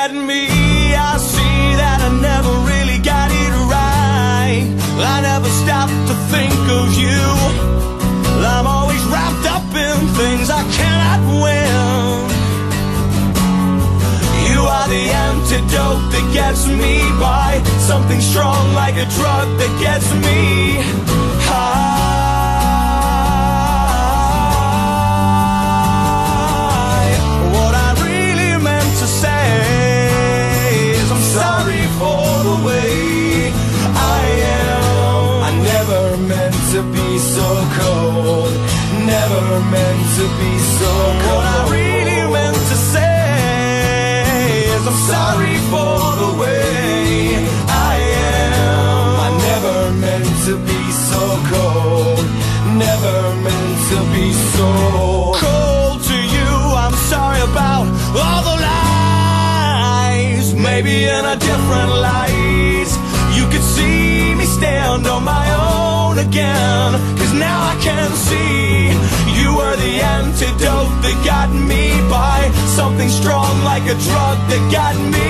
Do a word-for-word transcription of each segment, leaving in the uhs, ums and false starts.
at me, I see that I never really got it right. I never stopped to think of you. I'm always wrapped up in things I cannot win. You are the antidote that gets me by, something strong like a drug that gets me high. What I really meant to say is I'm sorry for the way I am. I never meant to be so cold, never meant to be so cold. What I really meant to say, I'm sorry for the way I am. I never meant to be so cold, never meant to be so cold to you. I'm sorry about all the lies. Maybe in a different light you could see me stand on my own again. Cause now I can see you were the antidote that got me by, something strong like a drug that got me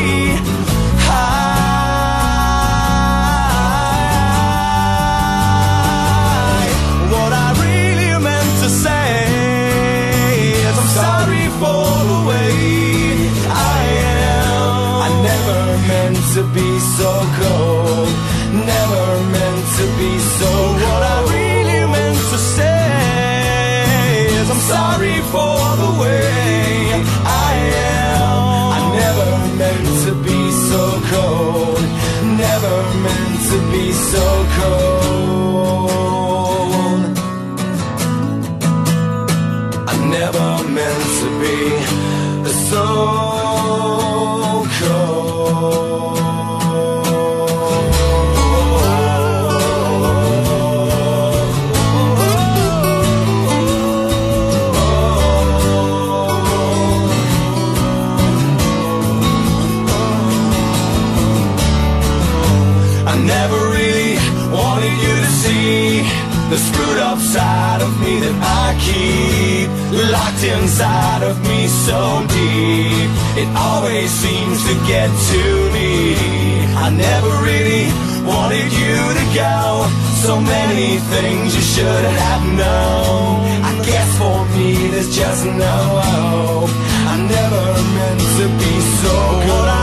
high. What I really meant to say is I'm sorry for the way I am. I never meant to be so cold, never meant to be so cold. What I really meant to say is I'm sorry for the way I am. I never meant to be so cold, never meant to be so cold. I never meant to be so cold. Never really wanted you to see the screwed up side of me that I keep locked inside of me so deep. It always seems to get to me. I never really wanted you to go. So many things you should have known. I guess for me there's just no hope. I never meant to be so good.